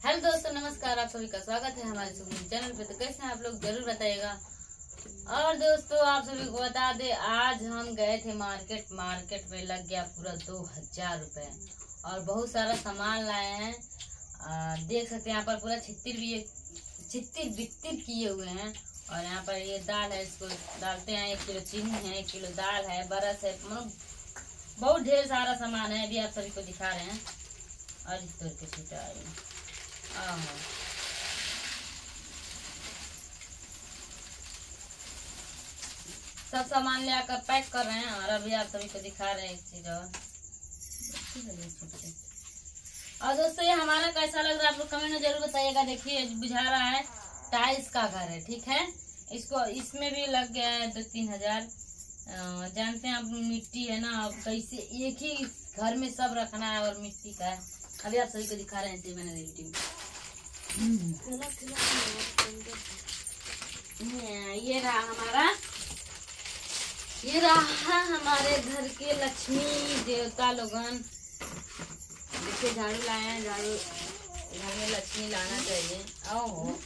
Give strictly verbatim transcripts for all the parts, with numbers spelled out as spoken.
Hello दोस्तों, नमस्कार। आप सभी का स्वागत है हमारे सुखी चैनल पे। तो कैसे हैं आप लोग, जरूर बताइएगा। और दोस्तों, आप सभी को बता दे, आज हम गए थे मार्केट। मार्केट में लग गया पूरा दो हजार रुपए और बहुत सारा सामान लाए हैं। आ, देख सकते हैं यहाँ पर पूरा छित्तिर भी छित्तिर बित्तिर किए हुए हैं। और यहाँ पर ये दाल है, इसको डालते हैं। एक किलो चीनी है, एक किलो दाल है, बरस है, मतलब बहुत ढेर सारा सामान है। अभी आप सभी को दिखा रहे हैं। और इस तरह के छीटा है। सब सामान ले आकर पैक कर रहे हैं और अभी आप सभी को दिखा रहे हैं एक चीज और। और दोस्तों, ये हमारा कैसा लग रहा है आप लोग कमेंट में जरूर बताइएगा। देखिए, बुझा रहा है टाइल्स का घर है, ठीक है। इसको इसमें भी लग गया है दो तीन हजार। जानते हैं आप, मिट्टी है ना, अब कैसे एक ही घर में सब रखना है और मिट्टी का है। अभी आप सभी को दिखा रहे हैं मैंने वीडियो। ये रहा हमारा ये रहा हमारे घर के लक्ष्मी देवता लोगन। देखिए, झाड़ू लाए हैं। झाड़ू, घर में लक्ष्मी लाना चाहिए। आओ,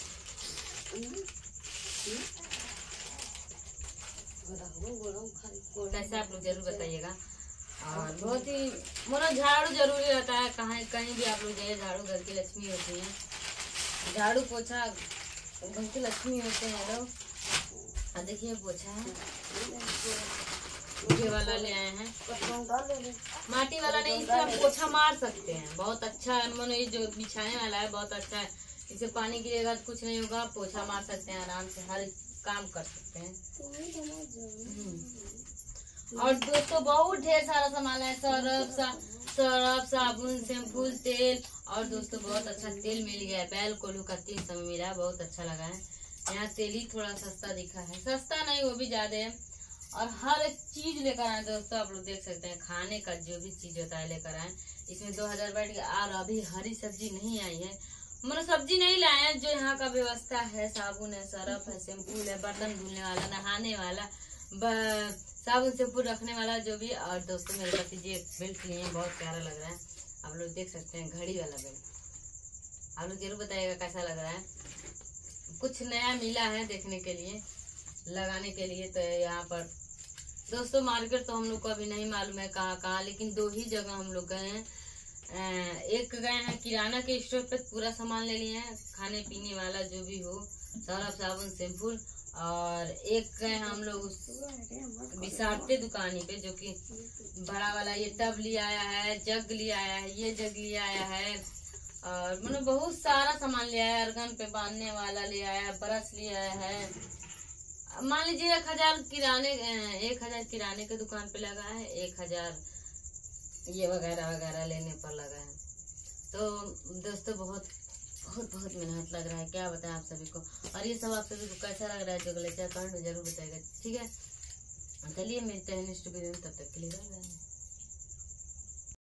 कैसे आप लोग जरूर बताइएगा। और बहुत ही मतलब झाड़ू जरूरी रहता है। कहीं कहीं भी आप लोग जाइए, झाड़ू घर की लक्ष्मी होती है। झाड़ू पोछा घर की लक्ष्मी होते हैं लोग। और देखिए, पोछा है, ये वाला ले आए हैं। माटी वाला नहीं, इससे आप पोछा मार सकते हैं। बहुत अच्छा है, मन ये जो बिछाने वाला है बहुत अच्छा है। इससे पानी गिरेगा तो कुछ नहीं होगा, पोछा मार सकते हैं आराम से, हर काम कर सकते हैं। और दोस्तों, बहुत ढेर सारा सामान है। सरफ सा सरफ साबुन, शैम्पू, तेल। और दोस्तों, बहुत अच्छा तेल मिल गया है। बैल कोल्हू का तीन सौ में मिला, बहुत अच्छा लगा है। यहाँ तेल ही थोड़ा सस्ता दिखा है, सस्ता नहीं वो भी ज्यादा है। और हर एक चीज लेकर आए दोस्तों, आप लोग देख सकते हैं। खाने का जो भी चीज होता है लेकर आए। इसमें दो हजार बैठ गया। और अभी हरी सब्जी नहीं आई है, मतलब सब्जी नहीं लाए हैं। जो यहाँ का व्यवस्था है, साबुन है, सरफ है, शैम्पू है, बर्तन धुलने वाला, नहाने वाला, साबुन शैम्पू रखने वाला जो भी। और दोस्तों, मेरे पति जी एक बेल्ट लिए हैं, बहुत प्यारा लग रहा है। आप लोग देख सकते हैं, घड़ी वाला बेल्ट। आप लोग जरूर बताइएगा कैसा लग रहा है। कुछ नया मिला है देखने के लिए, लगाने के लिए। तो यहाँ पर दोस्तों, मार्केट तो हम लोग को अभी नहीं मालूम है कहाँ कहाँ, लेकिन दो ही जगह हम लोग गए हैं। एक गए हैं किराना के स्टोर पे, पूरा सामान ले लिए हैं, खाने पीने वाला जो भी हो, सरफ साबुन शैम्पू। और एक गए हम लोग उस बिसारते दुकानी पे, जो कि बड़ा वाला ये टब लिया आया है, जग लिया आया है, ये जग लिया आया है। और मतलब बहुत सारा सामान लिया है। अर्गन पे बांधने वाला लिया आया है, ब्रश लिया है। मान लीजिए एक हजार किराने एक हजार किराने के दुकान पे लगा है, एक हजार ये वगैरह वगैरह लेने पर लगा है। तो दोस्तों, बहुत बहुत बहुत मेहनत लग रहा है, क्या बताएं आप सभी को। और ये सब आप सभी को कैसा लग रहा है, जो गलत कमेंट में जरूर बताएगा, ठीक है। चलिए, मिलते हैं नेक्स्ट वीडियो में, तब तक के लिए बाय बाय।